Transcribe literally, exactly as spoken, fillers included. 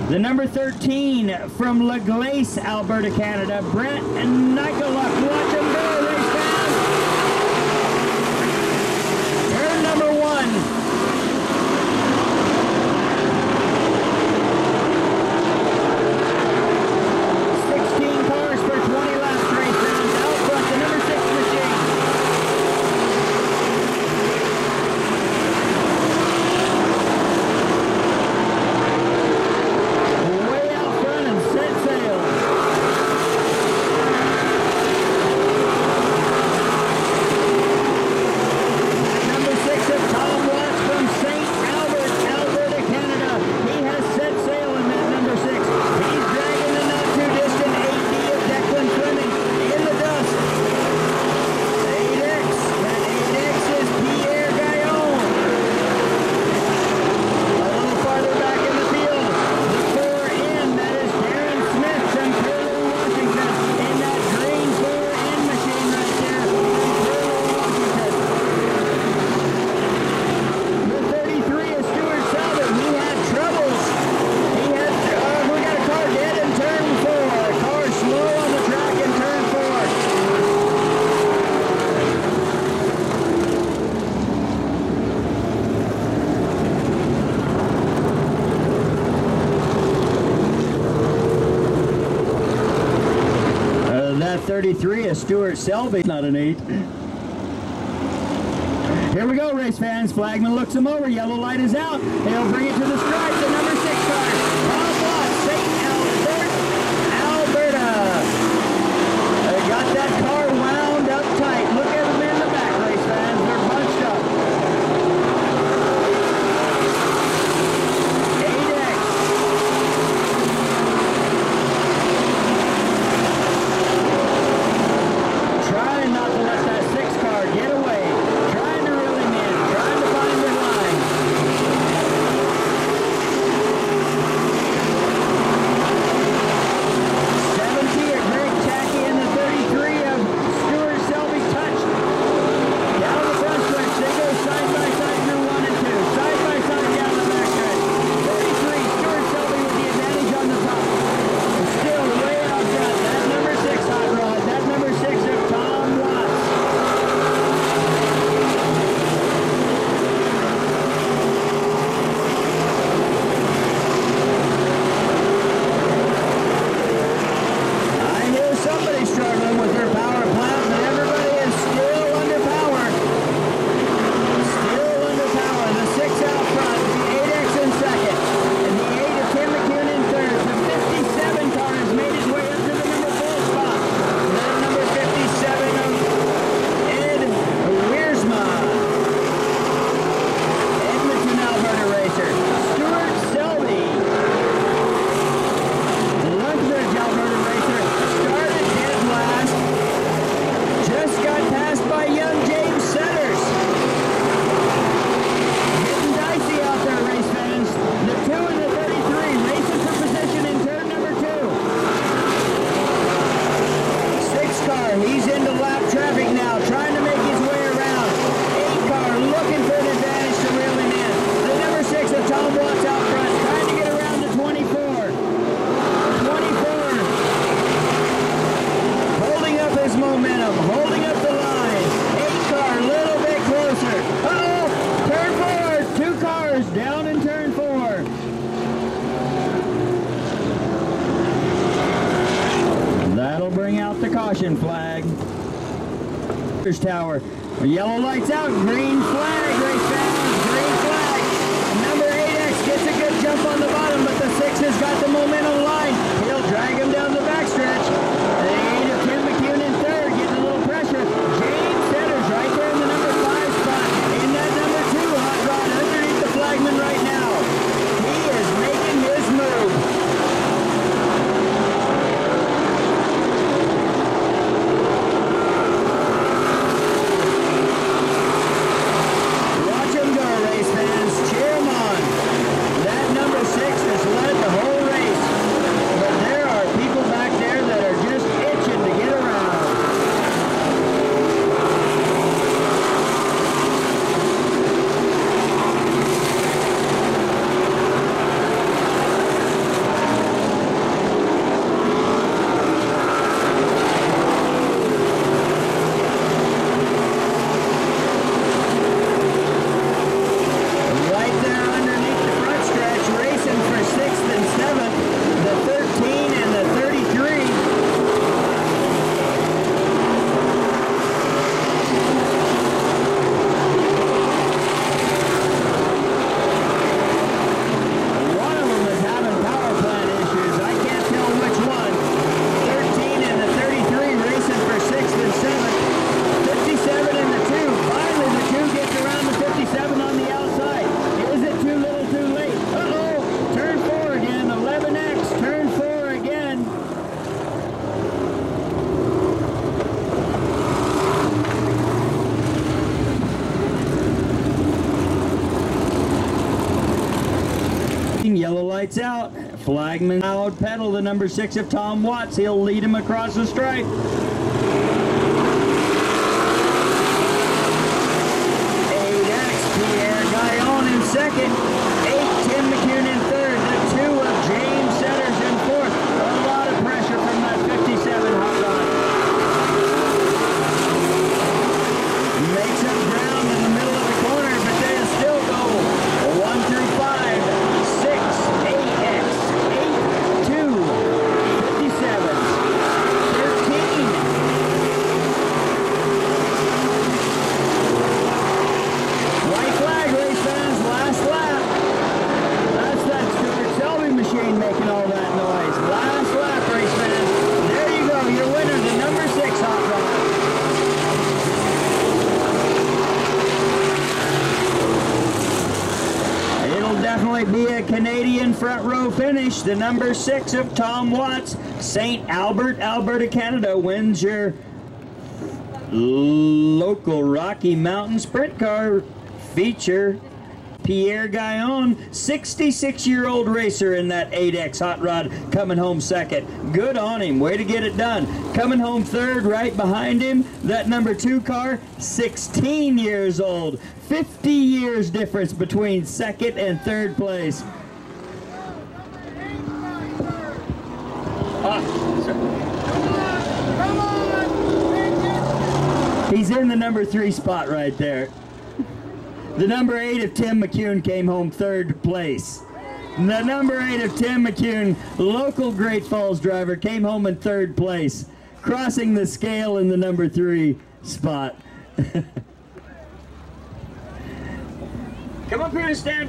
The number thirteen from La Glace, Alberta, Canada, Brent Nicoluk. Watch him go, race fans. Turn number one. sixteen cars for twenty laps, race fans. Out front, the number six machine. thirty-three is Stuart Selby, not an eight. Here we go, race fans. Flagman looks him over. Yellow light is out. He'll bring it to the stripe. The number six car. Tom Watts, Saint Albert, Alberta. They got that car wound up tight. Look at them in the back, race fans. They're bunched up. eight X. Trying not to let that six car get away. Trying to reel him in. Trying to find the line. seventy of Greg Tacky and the thirty-three of Stuart Selby touched. Down the front stretch. They go side by side through one and two. Side by side down the back stretch. thirty-three, Stuart Selby with the advantage on the top. Still way out front. That number six hot rod. That number six of Tom Watts. I hear somebody struggling with their power plant, but everybody is still under power. Still under power. The six out front, the eight X in second, and the eight of Tim McCune in third. The fifty-seven car has made its way up to the number four spot. That number fifty-seven of Ed Wiersma. Edmonton, Alberta racer. Stuart Selby. Lethbridge, Alberta racer. Started dead last. Just got passed by young James Setters. Getting dicey out there, race fans. The two and the thirty-three racing for position in turn number two. Six car, he's into lap traffic now, trying to make his way around. Eight car, looking for an advantage to reel him in. The number six of Tom Watts out front, trying to get around to twenty-four. twenty-four. Holding up his momentum, holding up the line. Eight car, a little bit closer. Uh-oh, turn four, two cars down in turn four. That'll bring out the caution flag. There's Tower. Yellow lights out, green flag, race fans, green flag. Number eight X gets a good jump on the bottom, but the six has got the momentum line. He'll drag him down the backstretch. The eight of Tim McCune in third, getting a little pressure. James Setters right there in the number five spot. In that number two hot rod underneath the flagman right now. He is making his move. Watch Flagman out pedal, the number six of Tom Watts. He'll lead him across the stripe. eight X, Pierre Gaillon in second. eight, Tim McCune in third. The two of James Setters in fourth. A lot of pressure from that fifty-seven hot rod. Makes up ground in the middle of the corner, but they'll still go one through five, six, eight X, eight, two, fifty-seven, thirteen. White flag, race fans, last lap. That's that Stuart Selby machine making all that noise. Last lap, race fans. There you go, your winner, the number six hot rod. It'll definitely be a Canadian front row finish. The number six of Tom Watts, Saint Albert, Alberta, Canada, wins your local Rocky Mountain Sprint Car feature. Pierre Gaillon, sixty-six-year-old racer in that eight X hot rod, coming home second. Good on him. Way to get it done. Coming home third, right behind him, that number two car, sixteen years old. fifty years difference between second and third place. Ah, sorry. He's in the number three spot right there. The number eight of Tim McCune came home third place. The number eight of Tim McCune, local Great Falls driver, came home in third place, crossing the scale in the number three spot. Come up here and stand.